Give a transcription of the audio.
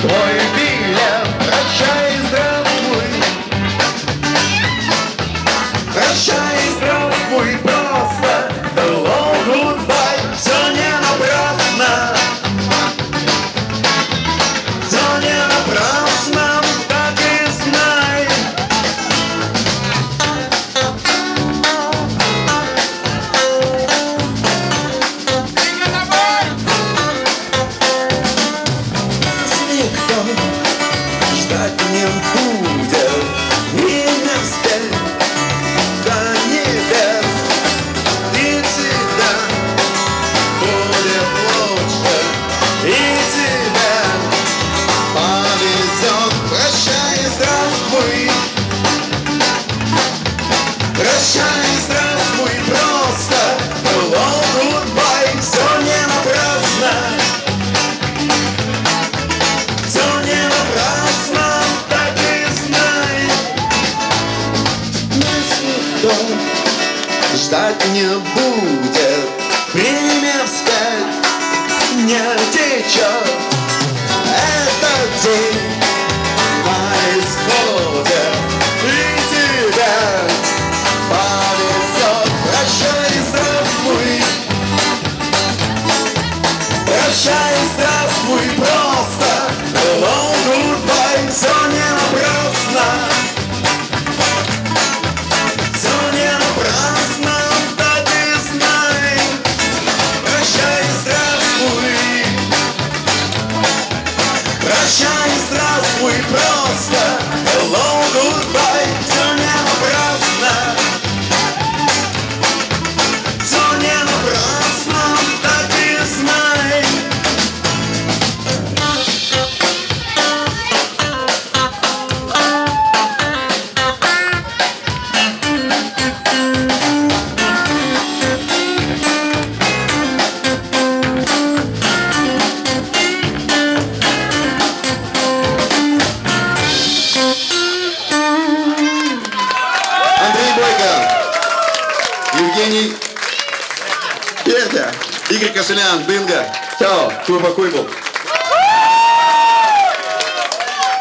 твой билет. Прощай, здравствуй. Прощай, здравствуй, просто hello, goodbye. Все не напрасно. Все не напрасно, так и знай. Никто ждать не будет, время вспять до небес, и тебя будет лучше, и тебя повезет. Прощай, здравствуй. Прощай, здравствуй, просто hello, goodbye. Все не напрасно. Все не напрасно, так и знай. Нас никто ждать не будет, время вспять не течет. Этот день на исходе, и тебя повезет. Прощай, здравствуй. Прощай, здравствуй, просто hello, goodbye. Все не напрасно. Все не напрасно, так и знай. Прощай, здравствуй. Прощай, здравствуй, просто hello, goodbye. Все не напрасно. Все не напрасно, так и знай. Андрей Бойко, Евгений Петя, Игорь Кошелян, Дынга. Чао, Куба Куйбл.